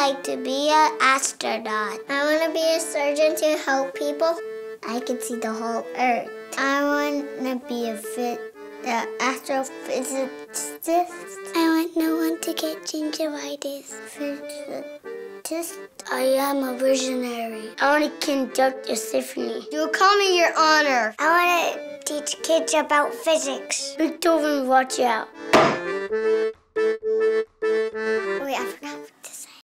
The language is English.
like to be an astronaut. I want to be a surgeon to help people. I can see the whole Earth. I want to be an astrophysicist. I want no one to get gingivitis. Physicist. I am a visionary. I want to conduct a symphony. You'll call me Your Honor. I want to teach kids about physics. Beethoven, watch out.